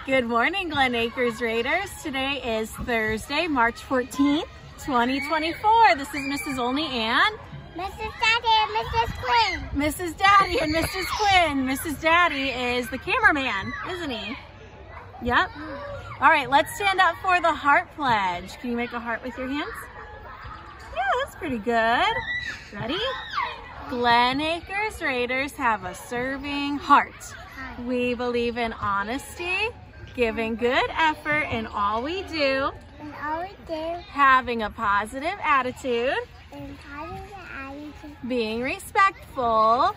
Good morning, Glen Acres Raiders. Today is Thursday, March 14th, 2024. This is Mrs. Olney and Mrs. Daddy and Mrs. Quinn. Mrs. Daddy and Mrs. Quinn. Mrs. Daddy is the cameraman, isn't he? Yep. All right, let's stand up for the heart pledge. Can you make a heart with your hands? Yeah, that's pretty good. Ready? Glen Acres Raiders have a serving heart. We believe in honesty, giving good effort in all we do, having a positive attitude, being respectful,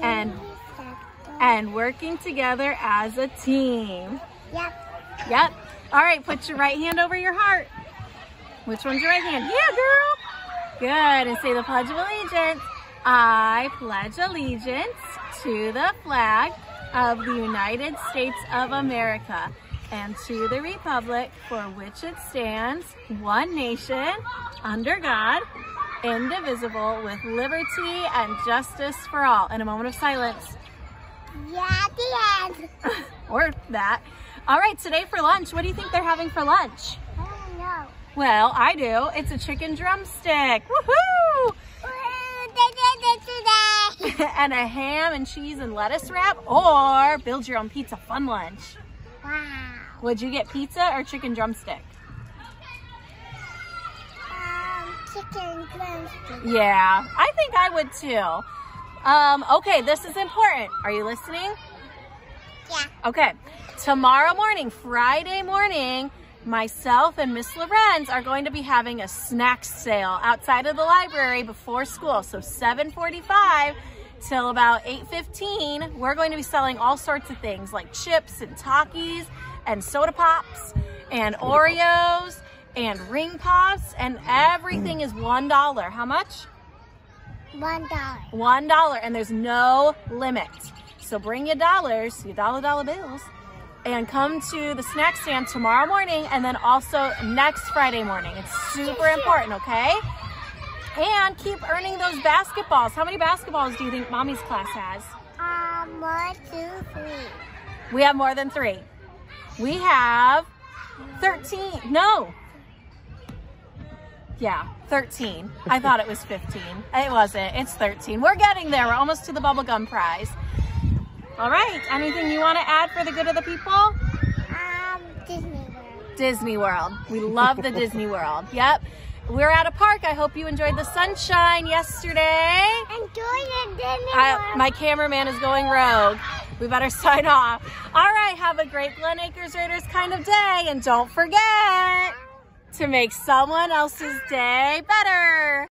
and working together as a team. Yep. All right, put your right hand over your heart. Which one's your right hand? Yeah, girl. Good. And say the Pledge of Allegiance. I pledge allegiance to the flag of the United States of America and to the republic for which it stands, one nation, under God, indivisible, with liberty and justice for all. In a moment of silence. Yeah, the end. Or that. All right, today for lunch, what do you think they're having for lunch? I don't know. Well, I do. It's a chicken drumstick. Woohoo! They did it today. And a ham and cheese and lettuce wrap, or build your own pizza fun lunch. Wow. Would you get pizza or chicken drumstick? Chicken drumstick. Yeah, I think I would too. Okay, this is important. Are you listening? Yeah. Okay, tomorrow morning, Friday morning, myself and Miss Lorenz are going to be having a snack sale outside of the library before school. So 7:45 till about 8:15, we're going to be selling all sorts of things like chips and Takis and soda pops and Oreos and ring pops, and everything is $1. How much? $1. $1, and there's no limit. So bring your dollars, your dollar bills, and come to the snack stand tomorrow morning and then also next Friday morning. It's super important, okay? And keep earning those basketballs. How many basketballs do you think Mommy's class has? 1, 2, 3. We have more than 3. We have 13. No. Yeah, 13. I thought it was 15. It wasn't. It's 13. We're getting there. We're almost to the bubblegum prize. All right. Anything you want to add for the good of the people? Disney World. Disney World. We love the Disney World. Yep. We're at a park. I hope you enjoyed the sunshine yesterday. Enjoy the Disney World. My cameraman is going rogue. We better sign off. All right. Have a great Glen Acres Raiders kind of day. And don't forget to make someone else's day better.